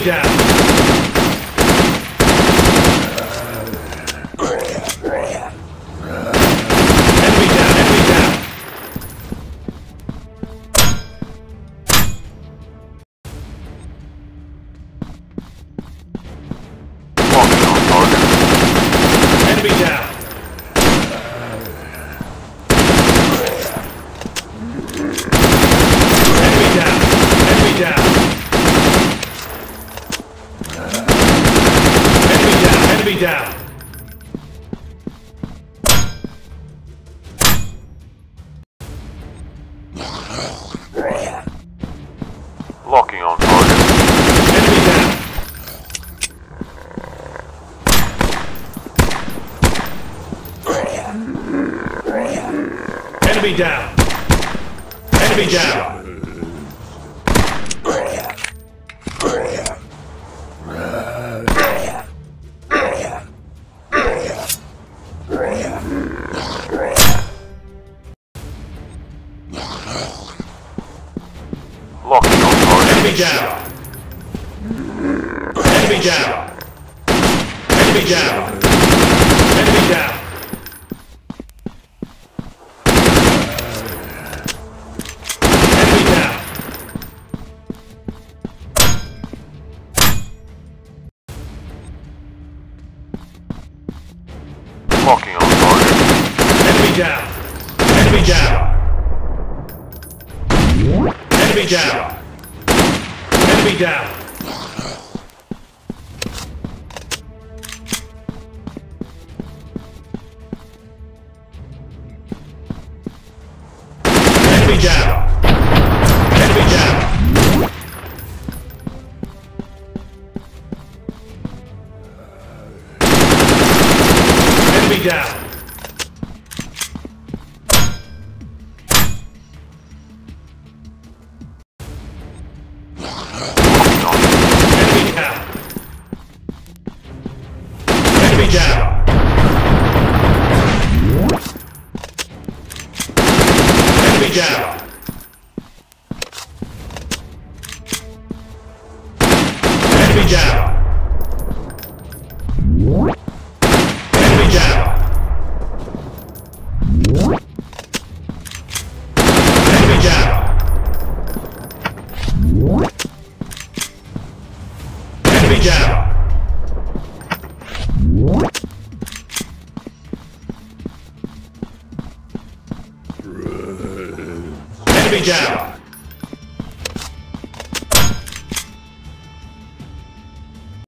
Enemy down. Enemy down. Enemy down. Walking on target. Enemy down. Enemy down. Enemy down. Enemy down. Enemy down. Locking on target. Enemy down. Enemy down. Enemy down. Locking on target. Enemy down. Enemy down. Enemy down. Enemy down. Enemy down. Locking on target. Enemy down. Enemy down. Enemy down. Enemy down. Enemy down. Enemy down. Enemy down. Enemy down. Enemy down. Enemy down. Enemy down. Enemy down. Enemy down. Enemy down. Enemy down.